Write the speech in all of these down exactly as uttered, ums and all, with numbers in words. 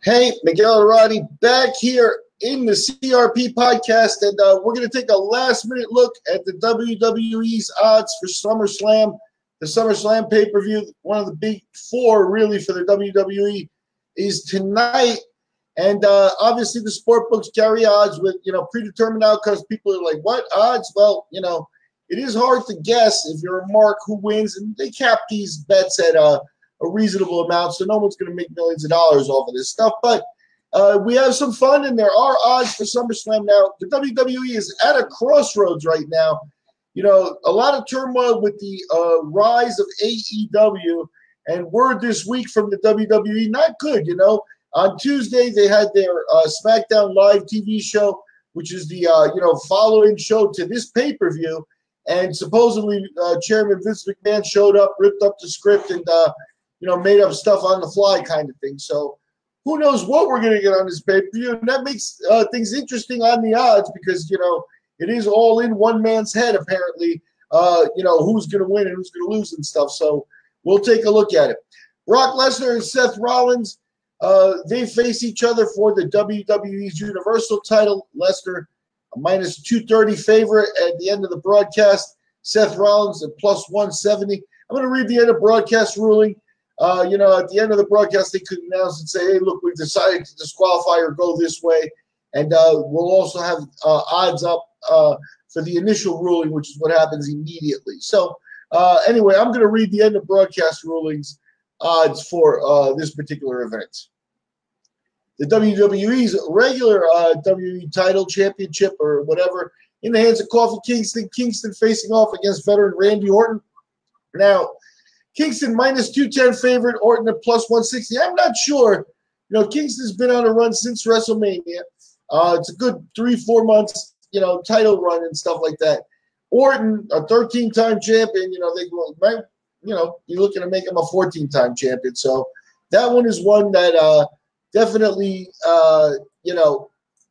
Hey, Miguel Arati back here in the C R P podcast, and uh, we're going to take a last-minute look at the W W E's odds for SummerSlam. The SummerSlam pay-per-view, one of the big four, really, for the W W E, is tonight. And uh, obviously the sport books carry odds with, you know, predetermined outcomes. People are like, what odds? Well, you know, it is hard to guess if you're a mark who wins, and they cap these bets at uh, a reasonable amount, so no one's going to make millions of dollars off of this stuff. But uh, we have some fun, and there are odds for SummerSlam now. The W W E is at a crossroads right now. You know, a lot of turmoil with the uh, rise of A E W, and word this week from the W W E, not good, you know. On Tuesday, they had their uh, SmackDown Live T V show, which is the, uh, you know, following show to this pay-per-view. And supposedly uh, Chairman Vince McMahon showed up, ripped up the script, and, uh, you know, made up stuff on the fly kind of thing. So who knows what we're going to get on this pay-per-view. And that makes uh, things interesting on the odds because, you know, it is all in one man's head, apparently, uh, you know, who's going to win and who's going to lose and stuff. So we'll take a look at it. Brock Lesnar and Seth Rollins, uh, they face each other for the W W E's Universal title. Lesnar, a minus two thirty favorite at the end of the broadcast. Seth Rollins at plus one seventy. I'm going to read the end of broadcast ruling. Uh, you know, at the end of the broadcast, they could announce and say, hey, look, we've decided to disqualify or go this way. And uh, we'll also have uh, odds up uh, for the initial ruling, which is what happens immediately. So uh, anyway, I'm going to read the end of broadcast rulings odds for uh, this particular event. The W W E's regular uh, W W E title championship or whatever in the hands of Kofi Kingston. Kingston facing off against veteran Randy Orton. Now, Kingston minus two ten favorite, Orton at plus one sixty. I'm not sure. You know, Kingston's been on a run since WrestleMania. Uh, it's a good three, four months, you know, title run and stuff like that. Orton, a thirteen-time champion, you know, they might, you know, you're looking to make him a fourteen-time champion. So that one is one that uh, definitely, uh, you know,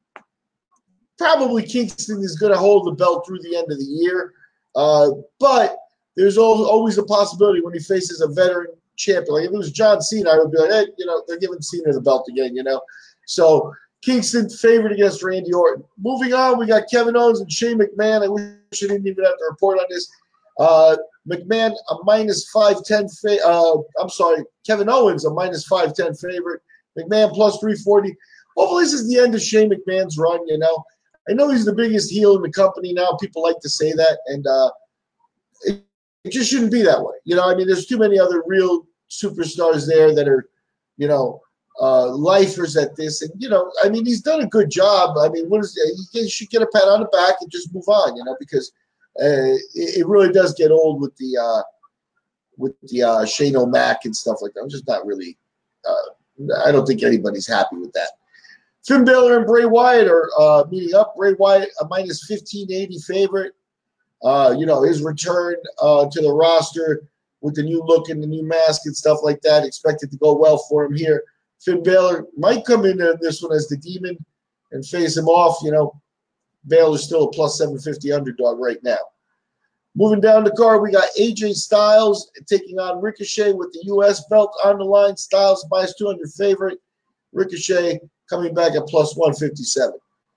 probably Kingston is going to hold the belt through the end of the year. Uh, but there's always a possibility when he faces a veteran champion. Like if it was John Cena, I would be like, hey, you know, they're giving Cena the belt again, you know. So Kingston favored against Randy Orton. Moving on, we got Kevin Owens and Shane McMahon. I wish I didn't even have to report on this. Uh, McMahon, a minus five ten. Fa- uh, I'm sorry, Kevin Owens, a minus five ten favorite. McMahon plus three forty. Hopefully this is the end of Shane McMahon's run, you know. I know he's the biggest heel in the company now. People like to say that, and uh, it, it just shouldn't be that way. You know, I mean, there's too many other real superstars there that are, you know, uh, lifers at this. And, you know, I mean, he's done a good job. I mean, what is he should get a pat on the back and just move on, you know, because uh, it, it really does get old with the uh, with the uh, Shane O'Mac and stuff like that. I'm just not really uh, – I don't think anybody's happy with that. Finn Balor and Bray Wyatt are uh, meeting up. Bray Wyatt, a minus fifteen eighty favorite. Uh, you know, his return uh, to the roster with the new look and the new mask and stuff like that, expected to go well for him here. Finn Balor might come into this one as the Demon and face him off. You know, Balor's still a plus seven fifty underdog right now. Moving down the card, we got A J Styles taking on Ricochet with the U S belt on the line. Styles minus two hundred favorite. Ricochet coming back at plus one fifty-seven.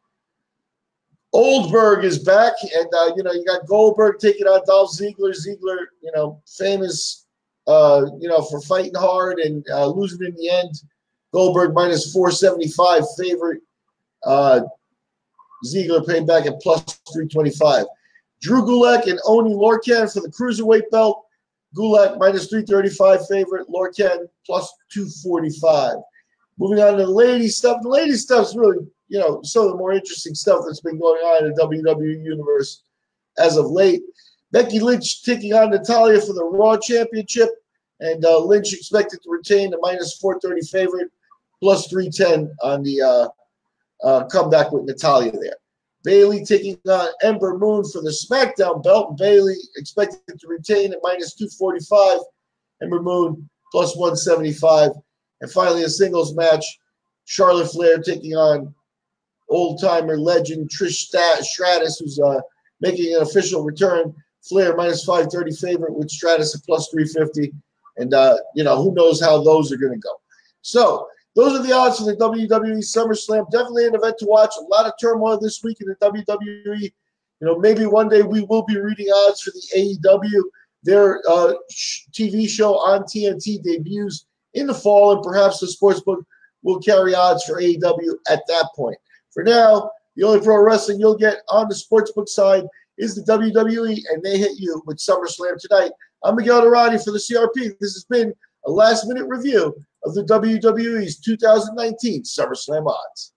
Oldberg is back, and, uh, you know, you got Goldberg taking on Dolph Ziggler. Ziggler, you know, famous, uh, you know, for fighting hard and uh, losing in the end. Goldberg minus four seventy-five favorite. Uh, Ziggler paid back at plus three twenty-five. Drew Gulak and Oni Lorcan for the Cruiserweight belt. Gulak minus three thirty-five favorite. Lorcan plus two forty-five. Moving on to the ladies' stuff. The ladies' stuff's really, you know, some of the more interesting stuff that's been going on in the W W E universe as of late. Becky Lynch taking on Natalya for the Raw Championship, and uh, Lynch expected to retain the minus four thirty favorite, plus three ten on the uh, uh, comeback with Natalya there. Bayley taking on Ember Moon for the SmackDown belt. Bayley expected to retain at minus two forty-five. Ember Moon plus one seventy-five. And finally, a singles match. Charlotte Flair taking on old-timer legend Trish Stratus, who's uh, making an official return. Flair minus five thirty favorite with Stratus at plus three fifty. And, uh, you know, who knows how those are going to go. So those are the odds for the W W E SummerSlam. Definitely an event to watch. A lot of turmoil this week in the W W E. You know, maybe one day we will be reading odds for the A E W. Their uh, T V show on T N T debuts in the fall, and perhaps the sportsbook will carry odds for A E W at that point. For now, the only pro wrestling you'll get on the sportsbook side is the W W E, and they hit you with SummerSlam tonight. I'm Miguel Durrani for the C R P. This has been a last-minute review of the W W E's two thousand nineteen SummerSlam odds.